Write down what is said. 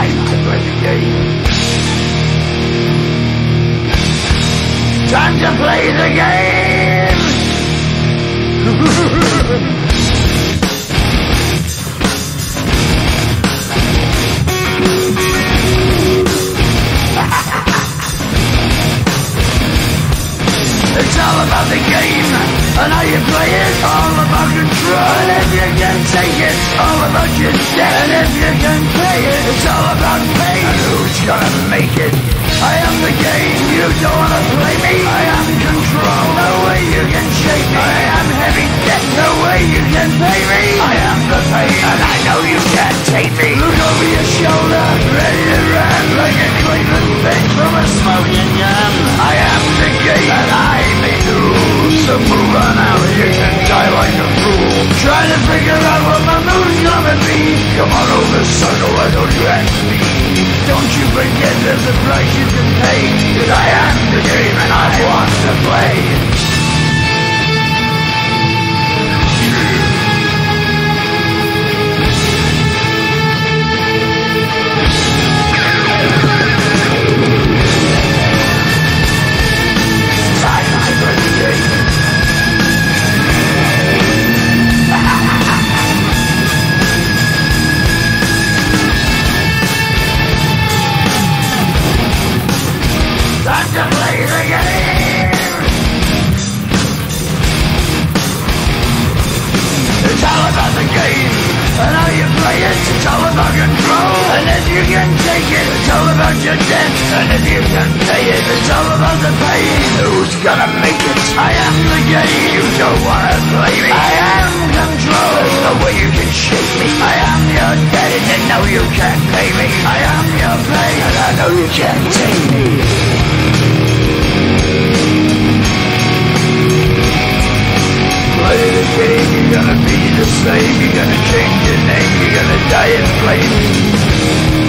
time to play the game. Time to play the game! It's all about the game, and how you play it, all about control. And if you can take it, all about your debt. And if you can play it, it's all about pain. And who's gonna make it? I am the game, you don't wanna play me. I am control, no way you can shake me. I am heavy debt, no way you can pay me. I am the pain, and I know you can't take me. Look over your shoulder, ready to run like a Cleveland bitch from a smoking gun. I am the game, and I may lose. So move on out, you can die like a fool. Trying to figure out what my mood's gonna be. Come on over, sucker, why don't you ask me? Don't you forget there's a price you can pay. 'Cause I am the game and I want to play. Time to play the game! It's all about the game, and how you play it. It's all about control, and if you can take it, it's all about your debt. And if you can pay it, it's all about the pain. Who's gonna make it? I am the game, you don't wanna play me. I am control, there's no way you can shake me. I am your debt, and you know you can't pay me. I am your pain, and I know you can't take me. Play the game, you're gonna be the same. You're gonna change your name, you're gonna die in flames.